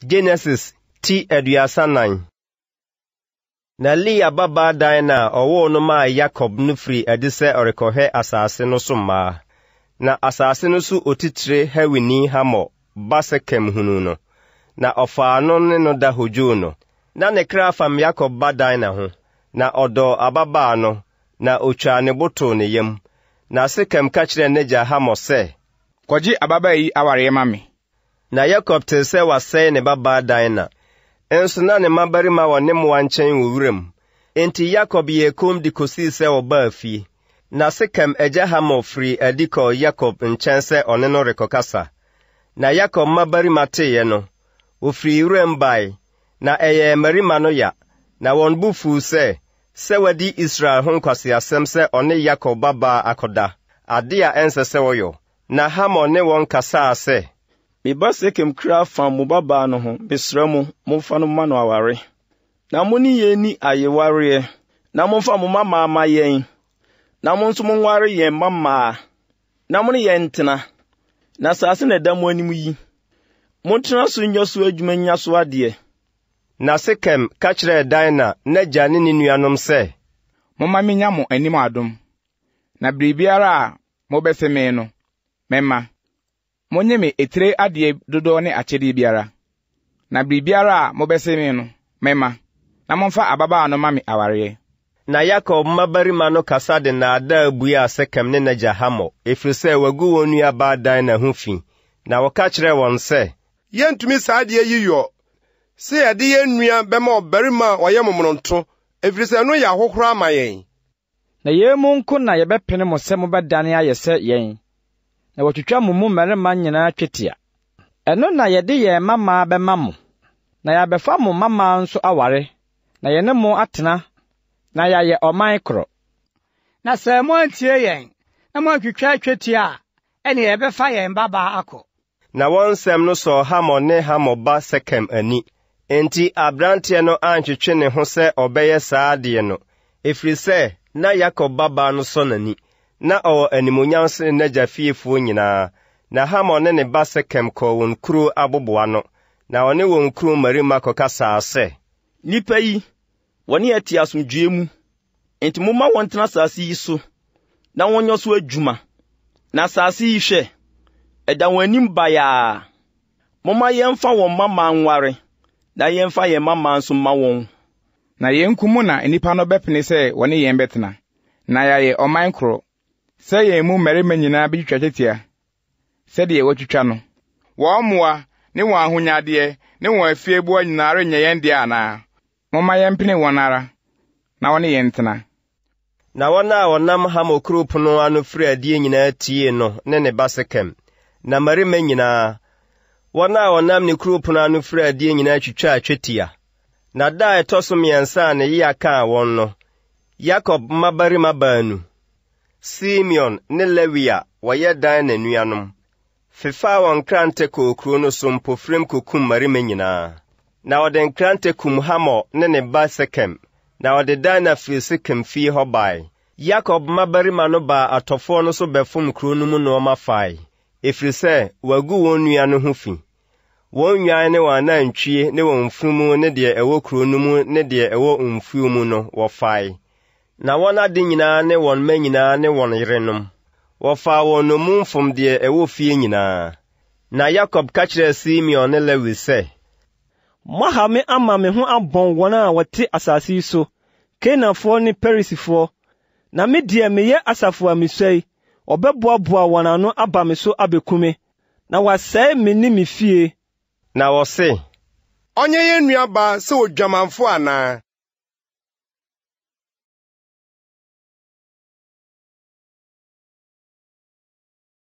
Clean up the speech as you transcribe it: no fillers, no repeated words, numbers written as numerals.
Genesis ti aduasanan. Na Leah baba Diana owo no ma Jacob no firi ade se orekohwe asase no so ma. Na asase no so otitire hawini hamo basekem hunu no. Na ofa no ne no da hojo no. Na ne kra fam Jacob ba Diana ho. Na odo ababa no na otwa ne boto ne yam. Na sekem ka kire neja hamo se, "Kwaji ababa yi aware mami." Na Jacob te se wasɛ ne baba Diana. Enso na ne mabarima wɔ ne mmoa nkyɛn wɔ wuram. Enti Jacob yɛ kom de kosi sɛ ɔbaa fie. Na Sekem agya Hamor firi adi kɔ Jacob nkyɛn sɛ ɔne no rekɔkasa. Na Jacob mabarima teeɛ no, ofiri wuram bae, na ɛyɛ mmarima no ya. Na wɔn bu fuu sɛ wadi Israel ho nkwaseasɛm sɛ ɔne Jacob baba akɔda. Ade a ɛnsɛ sɛ wɔyɔ. Na Hamor ne wɔn kasaa sɛ, "Meba Sekem kra fa mo baba no ho, besra mo, momfa no ma no aware. Na mo ni ye ni ayeware, na momfa mo mama ama yɛn. Na mo nso mo nware yɛn mama. Na mo ne yɛn ntena. Na asase na da mo anim yi. Mo ntena so nyɛ so adwuma nya so ade." Na Sekem ka kyerɛ Dina n'agya ne ne nuanom sɛ, "Momma menya mo anim adom. Na biribiara a mobɛsɛ me no, mɛma. Monye me etire ade dodo ne akyɛde biara. Na biribiara a mobɛsɛ me no, mɛma. Na momfa ababa no ma me aware." Na Jacob mabarima no kasa de na ada abua Sekem ne n'agya Hamor, efiri sɛ wagu wɔn nua ba Dina ho fi. Na wɔka kyerɛ wɔn sɛ, "Yɛntumi saa de yi yɔ. Sɛ yɛde yɛn nua bɛma ɔbarima a ɔyɛ momononto, efiri sɛ no yɛ ahohoro ama yɛn. Na yɛmu nko na yɛbɛpene mo sɛ mobɛdane ayɛ sɛ yɛn. Na wɔtwitwa mo mu mmarima nyinaa twetia. Ɛno na yɛde yɛn mama bɛma mo. Na yɛabɛfa mo mama nso aware. Na yɛne mo atena. Na yɛayɛ ɔman koro. Na sɛ mo antie yɛn, na mo atwitwa twetia a, ɛne yɛbɛfa yɛn baba akɔ." Na wɔn nsɛm no sɔ Hamor ne Hamor ba Sekem ani. Enti abrante no antwetwe ne ho sɛ ɔbɛyɛ saa ade no, efiri sɛ na Jacob baba no sɔ n'ani. Na ɔwɔ animonyam sene n'agya fiefoɔ nyinaa. Na Hamor ne ne ba Sekem kɔɔ wɔn kuro aboboa no. Na ɔne wɔn kuro mmarima kɔkasaa sɛ, "Nipa yi, wɔne yɛ te asomdwoe mu. Enti momma wɔn tena asase yi so, na wɔnyɛ so adwuma. Na asase yi hwɛ, ɛda wɔn anim bayaa. Momma yɛmfa wɔn mama nware, na yɛmfa yɛn mama nso ma wɔn. Na yɛnkumu na nipa no bɛpene sɛ wɔne yɛn bɛtena. Na yɛayɛ ɔman koro. Sɛ yɛn mu mmarima nyinaa betwitwa twetia. Sɛdeɛ wɔtwitwa no. Wɔn mmoa ne wɔn ahonyadeɛ ne wɔn afieboa nyinaa renyɛ yɛn deɛ anaa. Momma yɛmpene wɔn ara, na wɔne yɛn ntena." Na wɔn a wɔnam Hamor kuro pono ano firi adie nyinaa tie no ne ne ba Sekem. Na mmarima nyinaa, wɔn a wɔnam ne kuro pono ano firi adie nyinaa twitwa twetia. Na da a ɛtɔ so mmiɛnsa a ne yea kaa wɔn no, Jacob mabarima baanu, Simeon ne Lewi a wɔyɛ dan n'anuanom, fefaa wɔn krante kɔɔ kuro no so mpofirim kokum mmarima nyinaa. Na wɔde nkrante kum Hamor ne ne ba Sekem. Na wɔde Dina firi Sekem fie hɔ bae. Jacob mabarima no baa atɔfoɔ no so bɛfom kuro no mu nneɛma fae, efiri sɛ wagu wɔn nua no ho fi. Wɔn nwan ne wɔn anantwie ne wɔn mfunumu ne deɛ ɛwɔ kuro no mu ne deɛ ɛwɔ mfuo mu no wɔfae. Na wɔn ade nyinaa ne wɔn mma nyinaa ne wɔn yerenom, wɔfaa wɔn nomumfom deɛ ɛwɔ fie nyinaa. Na Jacob ka kyerɛɛ Simeon ne Lewi sɛ, "Moaha me ama me ho abɔn wɔn a wɔte asase yi so, Kanaanfoɔ ne Perisifoɔ. Na me deɛ meyɛ asafo a misua yi, ɔbɛboaboa wɔn ano aba me so abɛkume. Na wasɛe me ne me fie." Na wɔse, "Ɔnyɛ yɛn nua ba sɛ odwamanfo anaa?"